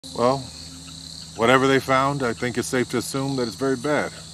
Well, whatever they found, I think it's safe to assume that it's very bad.